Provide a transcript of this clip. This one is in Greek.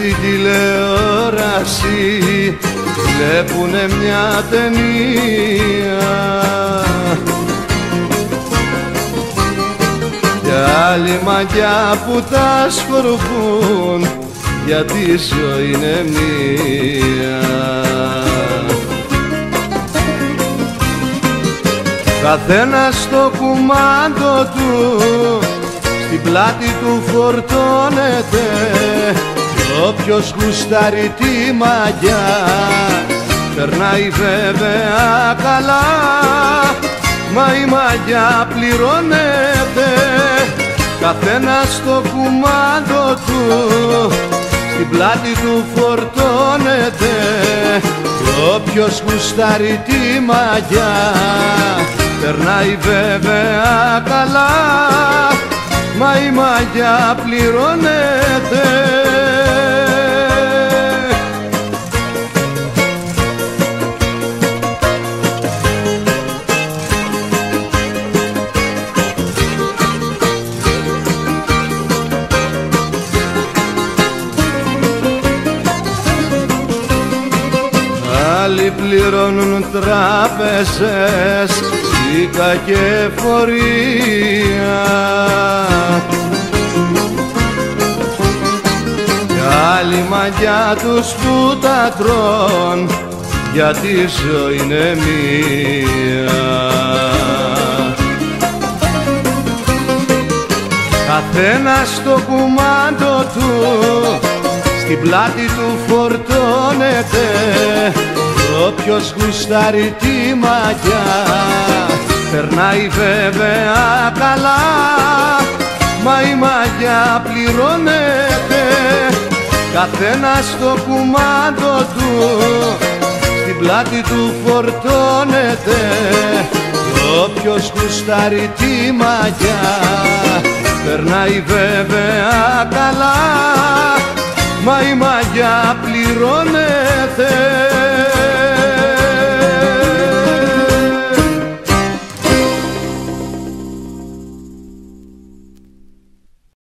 στην τηλεόραση βλέπουνε μια ταινία κι άλλη μαγιά που τα σκορπούν, γιατί η ζωή είναι μία. Καθένας στο κουμάντο του στην πλάτη του φορτώνεται κι όποιος γουστάρει τη μαγιά περνάει βέβαια καλά, μα η μαγιά πληρώνεται. Καθένας στο κουμάντο του στην πλάτη του φορτώνεται κι όποιος γουστάρει τη μαγιά περνάει βέβαια καλά, μα η μαγιά πληρώνεται. Άλλοι πληρώνουν τράπεζες, σίκα και φορεία κι άλλη μαγιά τους που τα τρών, γιατί η ζωή είναι μία. Καθένας στο κουμάντο του στην πλάτη του φορτώνεται κι όποιος γουστάρει τη μαγιά περνάει βέβαια καλά, μα η μαγιά πληρώνεται. Καθένας στο κουμάντο του στην πλάτη του φορτώνεται κι όποιος γουστάρει τη μαγιά περνάει βέβαια καλά, μα η μαγιά πληρώνεται.